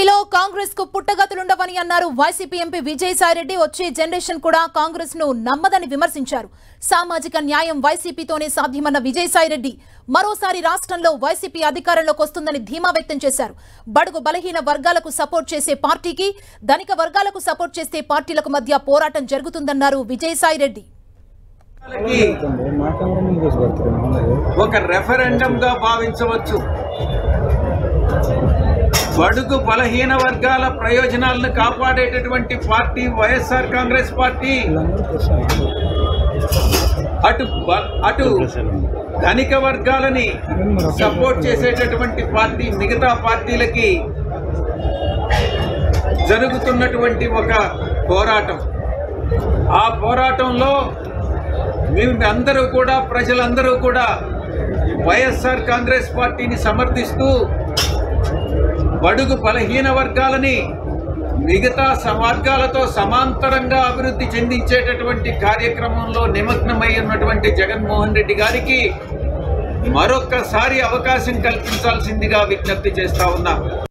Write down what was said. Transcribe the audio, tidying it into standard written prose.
ఏపీలో కాంగ్రెస్ కు పుట్టగతులుండవని అన్నారు వైసీపీ ఎంపీ విజయసాయిరెడ్డి. వచ్చే జనరేషన్ కూడా కాంగ్రెస్ ను నమ్మదని విమర్శించారు. సామాజిక న్యాయం వైసీపీతోనే సాధ్యమన్న విజయసాయిరెడ్డి మరోసారి రాష్ట్రంలో వైసీపీ అధికారంలోకి వస్తుందని ధీమా వ్యక్తం చేశారు. బడుగు బలహీన వర్గాలకు సపోర్ట్ చేసే పార్టీకి, ధనిక వర్గాలకు సపోర్ట్ చేసే పార్టీలకు మధ్య పోరాటం జరుగుతుందన్నారు విజయసాయిరెడ్డి. ఒక రెఫరెండం గా భావించవచ్చు. బడుగు బలహీన వర్గాల ప్రయోజనాలను కాపాడేటటువంటి పార్టీ వైఎస్ఆర్ కాంగ్రెస్ పార్టీ. అటు ధనిక వర్గాలని సపోర్ట్ చేసేటటువంటి పార్టీ మిగతా పార్టీలకి జరుగుతున్నటువంటి ఒక పోరాటం. ఆ పోరాటంలో మేమందరూ కూడా, ప్రజలందరూ కూడా వైఎస్ఆర్ కాంగ్రెస్ పార్టీని సమర్థిస్తూ బడుగు బలహీన వర్గాలని మిగతా వర్గాలతో సమాంతరంగా అభివృద్ధి చెందించేటటువంటి కార్యక్రమంలో నిమగ్నమై ఉన్నటువంటి జగన్మోహన్ రెడ్డి గారికి మరొక్కసారి అవకాశం కల్పించాల్సిందిగా విజ్ఞప్తి చేస్తా ఉన్నాం.